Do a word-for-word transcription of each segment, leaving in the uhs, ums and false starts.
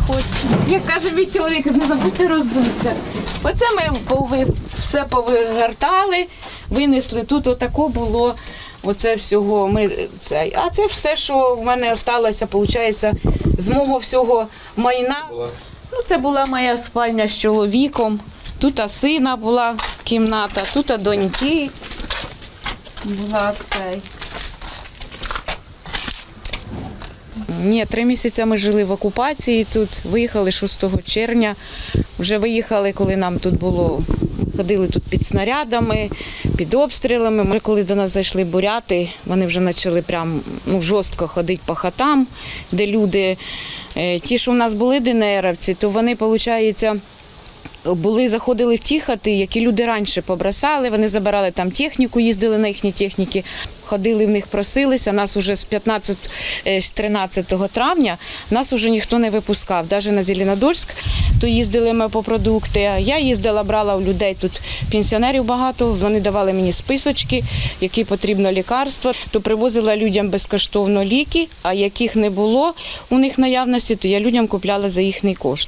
заходь. Як каже мій чоловік, не забудьте роззутися. Оце ми пови, все повигортали, винесли. Тут отако було, оце всього. Ми, це. А це все, що в мене залишилося, виходить, з мого всього майна. Ну, це була моя спальня з чоловіком. Тут сина була кімната, тут доньки була цей. Ні, три місяці ми жили в окупації тут, виїхали шостого червня. Вже виїхали, коли нам тут було, ходили тут під снарядами, під обстрілами. Ми, коли до нас зайшли буряти, вони вже почали прям, ну, жорстко ходити по хатам, де люди, ті, що в нас були ДНРівці, то вони, виходить, були, заходили в ті хати, які люди раніше побросали, вони забирали там техніку, їздили на їхні техніки, ходили в них, просилися, нас уже з п'ятнадцятого-тринадцятого травня нас уже ніхто не випускав, навіть на Зеленодольськ, то їздили ми по продукти, я їздила, брала у людей, тут пенсіонерів багато, вони давали мені списочки, які потрібно лікарства, то привозила людям безкоштовно ліки, а яких не було у них наявності, то я людям купляла за їхній кошт.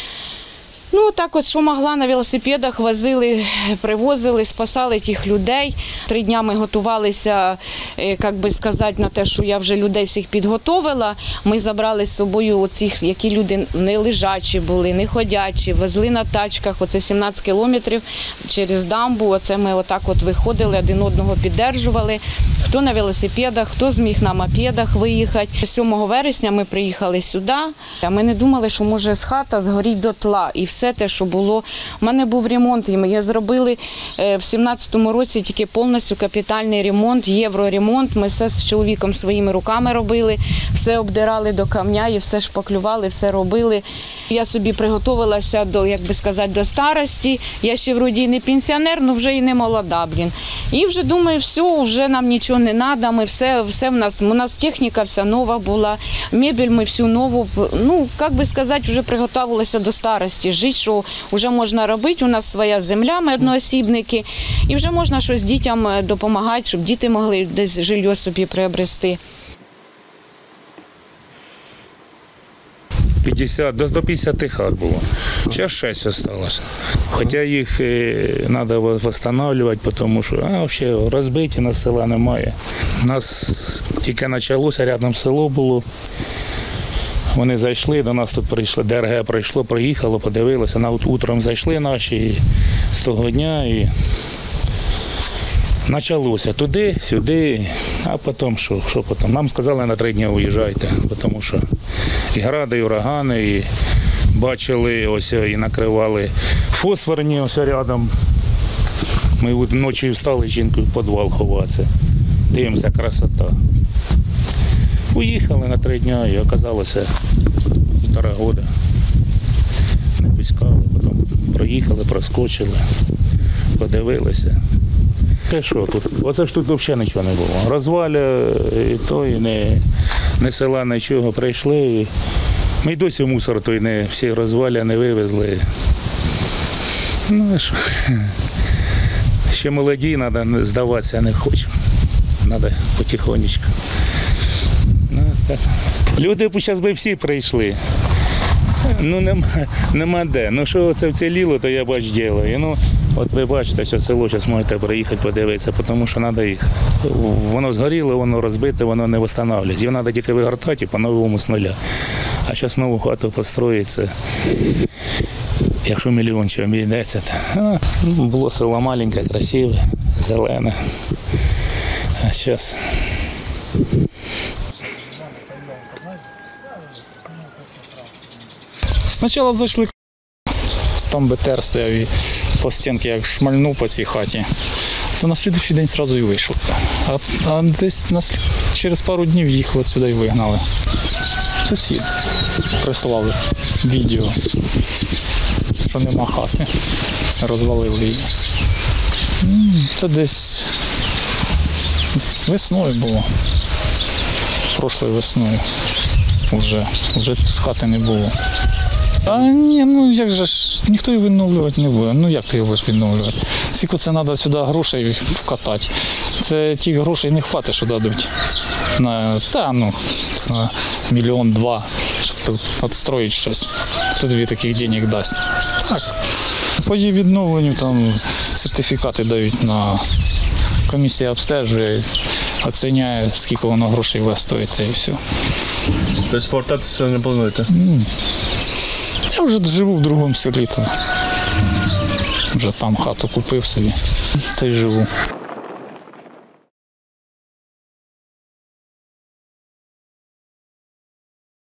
Ну, так от, що могла, на велосипедах возили, привозили, спасали тих людей. Три дні ми готувалися, як би сказати, на те, що я вже людей всіх підготовила. Ми забрали з собою оцих, які люди не лежачі були, не ходячі, везли на тачках, оце сімнадцять кілометрів через дамбу. Оце ми отак от виходили, один одного піддержували. Хто на велосипедах, хто зміг на мопедах виїхати. сьомого вересня ми приїхали сюди, а ми не думали, що може з хата згоріть дотла. І все те, що було. У мене був ремонт, і ми зробили в сімнадцятому році тільки повністю капітальний ремонт, євроремонт. Ми все з чоловіком своїми руками робили, все обдирали до камня і все шпаклювали, все робили. Я собі приготувалася до, як би сказати, до старості. Я ще вроді не пенсіонер, але вже і не молода, блін. І вже думаю, все, вже нам нічого не треба, ми все, все в нас, у нас техніка вся нова була, мебель ми всю нову, ну, як би сказати, вже приготувалася до старості, жити, що вже можна робити, у нас своя земля, ми одноосібники, і вже можна щось дітям допомагати, щоб діти могли десь житло собі приобрести. п'ятдесят, до п'ятдесяти хат було. Зараз шість залишилося. Хоча їх треба відновлювати, тому що а, взагалі розбиті, на села немає. У нас тільки почалося, рядом село було. Вони зайшли, до нас тут прийшли, ДРГ прийшло, проїхало, подивилося. На утром зайшли наші з того дня і почалося туди, сюди, а потім що, що потім? Нам сказали, на три дні виїжджайте, тому що і гради, і урагани, і бачили, ось і накривали фосфорні ось рядом. Ми вночі встали, жінкою в підвал ховатися. Дивимося, красота. Уїхали на три дні і оказалося півтора року. Не пускали, потім проїхали, проскочили, подивилися. Те що тут? Оце ж тут взагалі нічого не було. Розваля, і то, і не, не села, нічого. Прийшли. І ми й досі мусор той не всі розваля не вивезли. Ну, а що? Ще молоді, треба здаватися, не хочемо. Треба потихонечку. Ну, так. Люди зараз би всі прийшли. Ну, нема, нема де. Ну, що це вціліло, то я бач ділаю. Ну, от ви бачите, що село, зараз можете приїхати подивитися, тому що треба їх. Воно згоріло, воно розбите, воно не встановлюється. Його треба тільки вигортати по-новому з нуля. А зараз нову хату построїться. Якщо мільйон чим обійдеться, то ну, було село маленьке, красиве, зелене. А зараз... Спочатку зайшли, там БТР стояв і по стінці як шмальнув по цій хаті, то на наступний день одразу і вийшов. А, а десь на, через пару днів їх от сюди і вигнали. Сусід прислали відео, що нема хати, розвалили її. Це десь весною було, прошлою весною вже, вже тут хати не було. А ні, ну як же ж, ніхто її відновлювати не буде. Ну як ти його будеш відновлювати? Скільки це треба сюди грошей вкатати. Це ті грошей не хватить, що дадуть. На, та, ну, на мільйон-два, щоб тут відстроїть щось. Хто тобі таких денег дасть? Так. По її відновленню там сертифікати дають на комісія обстежує, оціняє, скільки воно грошей буде стоїти і все. Тобто повертатися не плануєте? Я вже живу в другому селі, то вже там хату купив собі, та й живу.